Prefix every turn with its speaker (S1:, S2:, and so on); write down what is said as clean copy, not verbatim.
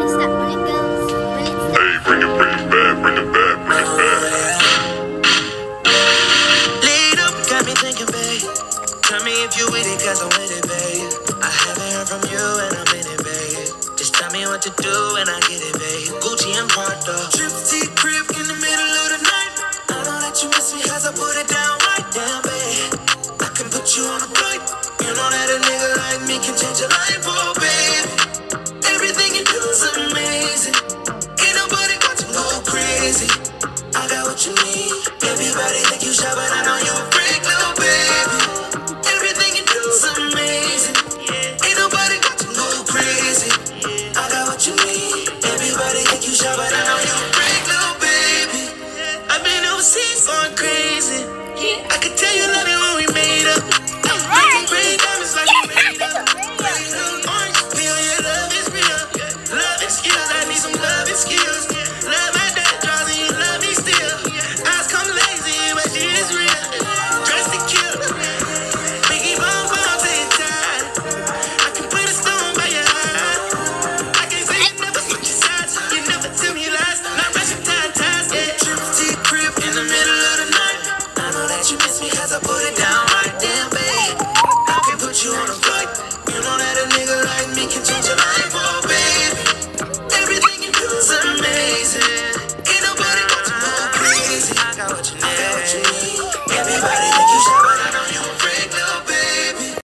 S1: Hey, bring it back, bring it back, bring it back.
S2: Lead up, got me thinking, babe. Tell me if you with it, cause I'm with it, babe. I haven't heard from you and I'm in it, babe. Just tell me what to do and I get it, babe. Gucci and Prada. Trip to your crib in the middle of the night. I know that you miss me cause I put it down right down, babe. I can put you on a flight. You know that a nigga like me can change your life, oh, babe. Everything you do is amazing. Ain't nobody got to go crazy. I got what you need. Everybody think you shy, but I